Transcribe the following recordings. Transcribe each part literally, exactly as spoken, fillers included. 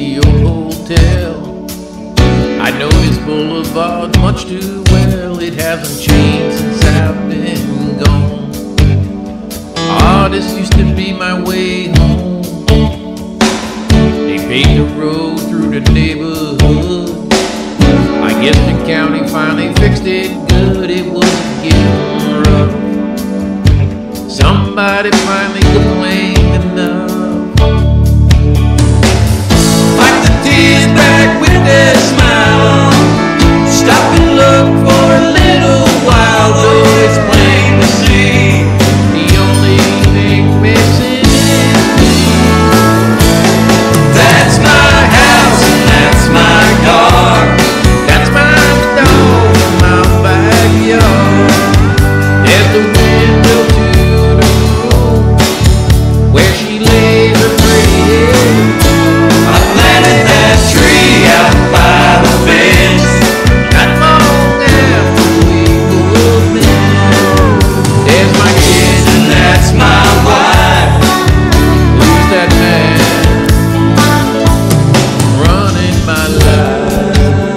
your hotel. I know this boulevard much too well. It hasn't changed since I've been gone. Ah, this used to be my way home. They paved the road through the neighborhood. I guess the county finally fixed it good. It was getting rough. Somebody finally complained enough. Wipe the tears back with their smile. Stop and look for a little while, though it's plain to see The only thing missing is me. that's my house and that's my car. That's my dog in my backyard. There's the window to the room where she lays her pretty head. I planted that tree out by the fence. Not long after we moved in. There's my kid, And that's my wife. who's that man running my life?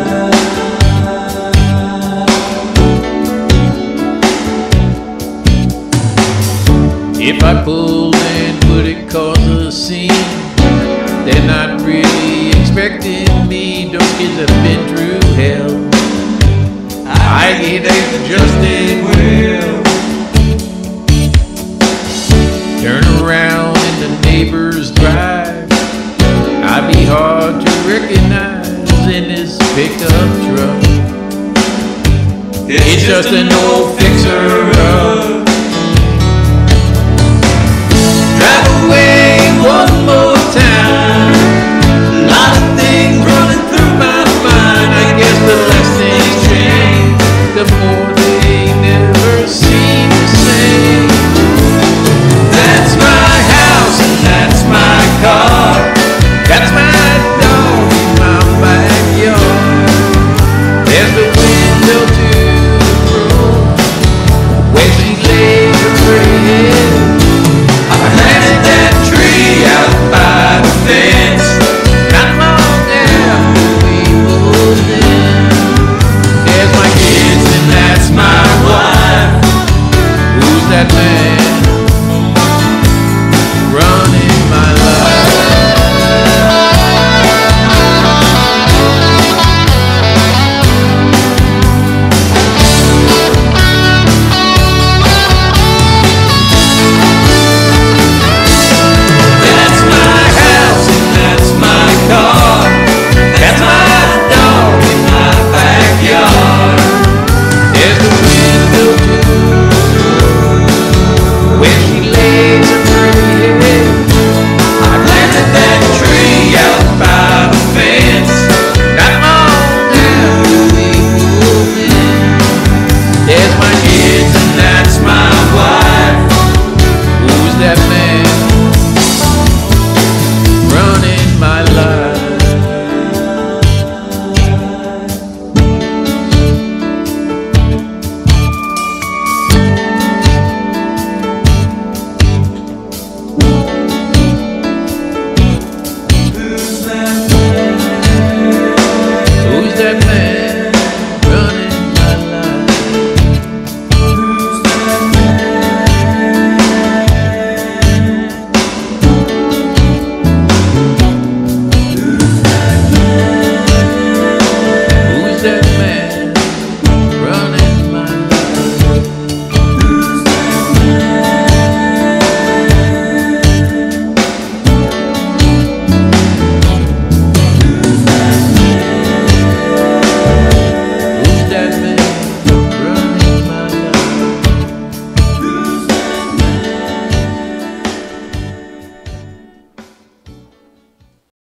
If I pulled and would it cause a scene? They're not really expecting me. Those kids have been through hell. I get adjusted well. Turn around in the neighbor's drive. I'd be hard to recognize in this pickup truck. It's just an old fixer-up.